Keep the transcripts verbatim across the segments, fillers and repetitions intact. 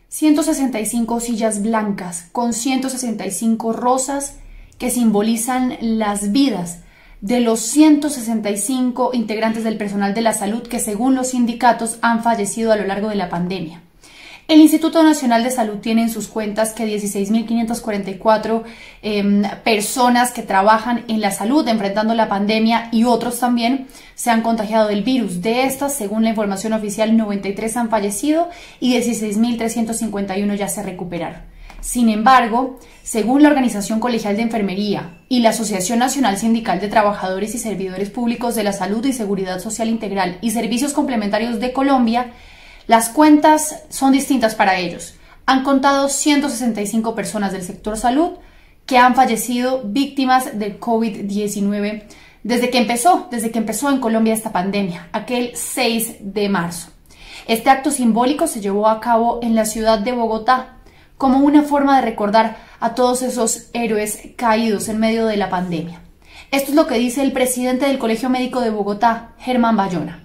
ciento sesenta y cinco sillas blancas con ciento sesenta y cinco rosas que simbolizan las vidas de los ciento sesenta y cinco integrantes del personal de la salud que, según los sindicatos, han fallecido a lo largo de la pandemia. El Instituto Nacional de Salud tiene en sus cuentas que dieciséis mil quinientas cuarenta y cuatro eh, personas que trabajan en la salud enfrentando la pandemia y otros también se han contagiado del virus. De estas, según la información oficial, noventa y tres han fallecido y dieciséis mil trescientos cincuenta y uno ya se recuperaron. Sin embargo, según la Organización Colegial de Enfermería y la Asociación Nacional Sindical de Trabajadores y Servidores Públicos de la Salud y Seguridad Social Integral y Servicios Complementarios de Colombia, las cuentas son distintas para ellos. Han contado ciento sesenta y cinco personas del sector salud que han fallecido víctimas del COVID diecinueve desde que empezó, desde que empezó en Colombia esta pandemia, aquel seis de marzo. Este acto simbólico se llevó a cabo en la ciudad de Bogotá, como una forma de recordar a todos esos héroes caídos en medio de la pandemia. Esto es lo que dice el presidente del Colegio Médico de Bogotá, Germán Bayona.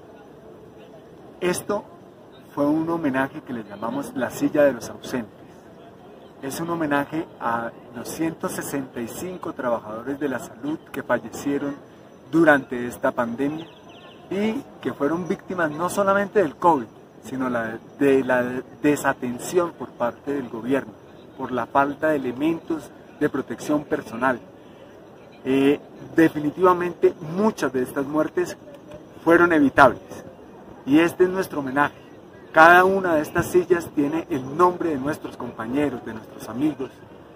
Esto fue un homenaje que le llamamos la silla de los ausentes. Es un homenaje a los ciento sesenta y cinco trabajadores de la salud que fallecieron durante esta pandemia y que fueron víctimas no solamente del COVID, sino la, de la desatención por parte del gobierno, por la falta de elementos de protección personal. Eh, definitivamente muchas de estas muertes fueron evitables y este es nuestro homenaje. Cada una de estas sillas tiene el nombre de nuestros compañeros, de nuestros amigos,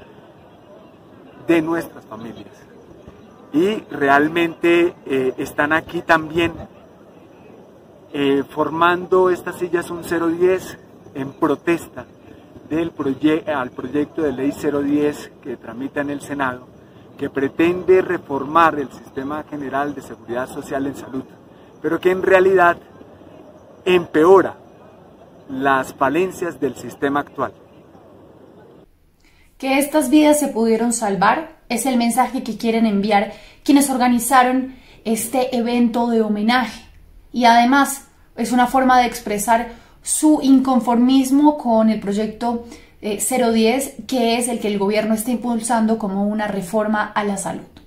de nuestras familias. Y realmente eh, están aquí también eh, formando estas sillas un cero diez en protesta del proye al proyecto de ley cero diez que tramita en el Senado, que pretende reformar el sistema general de seguridad social en salud, pero que en realidad empeora las falencias del sistema actual. Que estas vidas se pudieron salvar es el mensaje que quieren enviar quienes organizaron este evento de homenaje y además es una forma de expresar su inconformismo con el proyecto eh, cero diez, que es el que el gobierno está impulsando como una reforma a la salud.